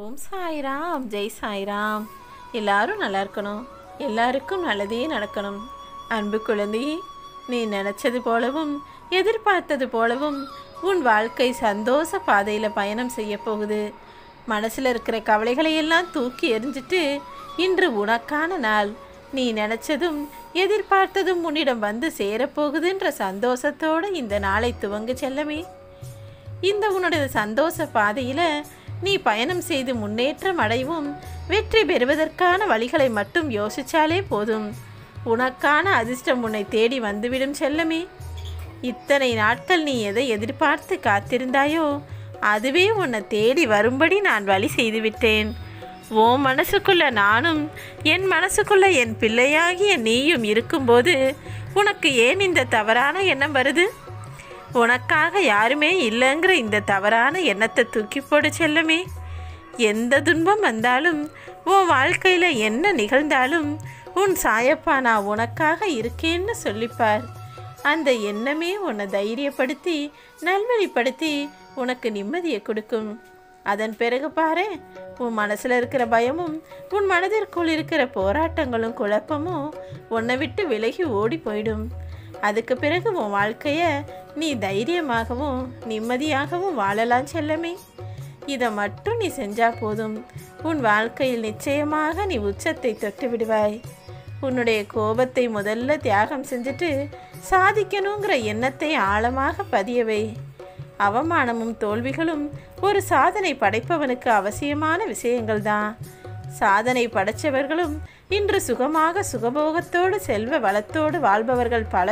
ஓம் சாய்ராம், ஜெய் சாய்ராம். எல்லாரும் நல்லா இருக்கணும், எல்லாருக்கும் நல்லதே நடக்கணும். அன்பு குழந்தையே, நீ நினச்சது போலவும் எதிர்பார்த்தது போலவும் உன் வாழ்க்கை சந்தோஷ பாதையில் பயணம் செய்ய போகுது. மனசில் இருக்கிற கவலைகளையெல்லாம் தூக்கி எறிஞ்சிட்டு இன்று உனக்கான நாள். நீ நினச்சதும் எதிர்பார்த்ததும் உன்னிடம் வந்து சேரப்போகுதுன்ற சந்தோஷத்தோடு இந்த நாளை துவங்கு செல்லமே. இந்த உன்னுடைய சந்தோஷ பாதையில் நீ பயணம் செய்து முன்னேற்றம் அடைவும் வெற்றி பெறுவதற்கான வழிகளை மட்டும் யோசித்தாலே போதும். உனக்கான அதிர்ஷ்டம் உன்னை தேடி வந்துவிடும் செல்லமே. இத்தனை நாட்கள் நீ எதை எதிர்பார்த்து காத்திருந்தாயோ அதுவே உன்னை தேடி வரும்படி நான் வழி செய்துவிட்டேன். ஓ மனசுக்குள்ள நானும் என் மனசுக்குள்ள என் பிள்ளையாகிய நீயும் இருக்கும்போது உனக்கு ஏன் இந்த தவறான எண்ணம் வருது? உனக்காக யாருமே இல்லைங்கிற இந்த தவறான எண்ணத்தை தூக்கி போடு செல்லமே. எந்த துன்பம் வந்தாலும் உன் வாழ்க்கையில் என்ன நிகழ்ந்தாலும் உன் சாயப்பா நான் உனக்காக இருக்கேன்னு சொல்லிப்பார். அந்த எண்ணமே உன்னை தைரியப்படுத்தி நல்வழிப்படுத்தி உனக்கு நிம்மதியை கொடுக்கும். அதன் பிறகு பாரு, உன் மனசில் இருக்கிற பயமும் உன் மனதிற்குள் இருக்கிற போராட்டங்களும் குழப்பமும் உன்னை விட்டு விலகி ஓடி போயிடும். அதுக்கு பிறகு உன் வாழ்க்கையை நீ தைரியமாகவும் நிம்மதியாகவும் வாழலாம் செல்லமே. இதை மட்டும் நீ செஞ்சால் போதும். உன் வாழ்க்கையில் நிச்சயமாக நீ உச்சத்தை தொட்டு விடுவாய். உன்னுடைய கோபத்தை முதல்ல தியாகம் செஞ்சுட்டு சாதிக்கணுங்கிற எண்ணத்தை ஆழமாக பதியவை. அவமானமும் தோல்விகளும் ஒரு சாதனை படைப்பவனுக்கு அவசியமான விஷயங்கள் தான். சாதனை படைத்தவர்களும் இன்று சுகமாக சுகபோகத்தோடு செல்வ வளத்தோடு வாழ்பவர்கள் பல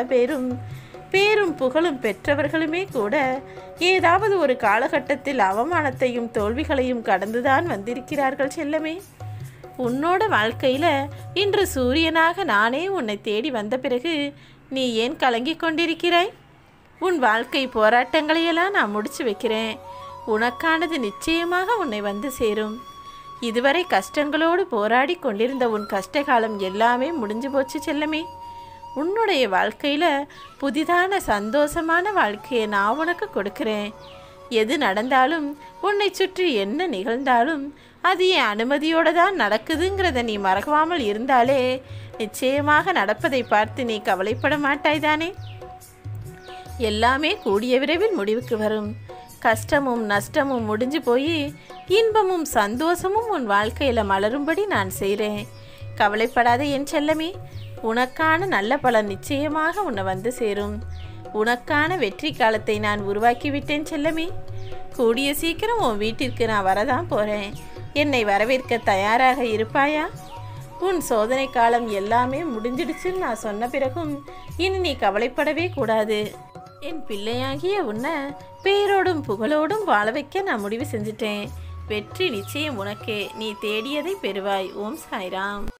பேரும் புகழும் பெற்றவர்களுமே கூட ஏதாவது ஒரு காலகட்டத்தில் அவமானத்தையும் தோல்விகளையும் கடந்துதான் வந்திருக்கிறார்கள் செல்லமே. உன்னோட வாழ்க்கையில் இன்று சூரியனாக நானே உன்னை தேடி வந்த பிறகு நீ ஏன் கலங்கிக் கொண்டிருக்கிறாய்? உன் வாழ்க்கை போராட்டங்களையெல்லாம் நான் முடிச்சு வைக்கிறேன். உனக்கானது நிச்சயமாக உன்னை வந்து சேரும். இதுவரை கஷ்டங்களோடு போராடி கொண்டிருந்த உன் கஷ்டகாலம் எல்லாமே முடிஞ்சு போச்சு செல்லமே. உன்னுடைய வாழ்க்கையில் புதிதான சந்தோஷமான வாழ்க்கையை நான் உனக்கு கொடுக்குறேன். எது நடந்தாலும் உன்னை சுற்றி என்ன நிகழ்ந்தாலும் அது என் அனுமதியோடு தான் நடக்குதுங்கிறத நீ மறக்காமல் இருந்தாலே நிச்சயமாக நடப்பதை பார்த்து நீ கவலைப்பட மாட்டாய்தானே. எல்லாமே கூடிய விரைவில் முடிவுக்கு வரும். கஷ்டமும் நஷ்டமும் முடிஞ்சு போய் இன்பமும் சந்தோஷமும் உன் வாழ்க்கையில் மலரும்படி நான் செய்கிறேன். கவலைப்படாத என் செல்லமே. உனக்கான நல்ல பலன் நிச்சயமாக உன்னை வந்து சேரும். உனக்கான வெற்றி காலத்தை நான் உருவாக்கிவிட்டேன் செல்லமே. கூடிய சீக்கிரம் உன் வீட்டிற்கு நான் வரதான் போகிறேன். என்னை வரவேற்க தயாராக இருப்பாயா? உன் சோதனை காலம் எல்லாமே முடிஞ்சிடுச்சுன்னு நான் சொன்ன பிறகும் இனி நீ கவலைப்படவே கூடாது. என் பிள்ளையாகிய உன்னை பேரோடும் புகழோடும் வாழ வைக்க நான் முடிவு செஞ்சிட்டேன். வெற்றி நிச்சயம் உனக்கே. நீ தேடியதை பெறுவாய். ஓம் சாய்ராம்.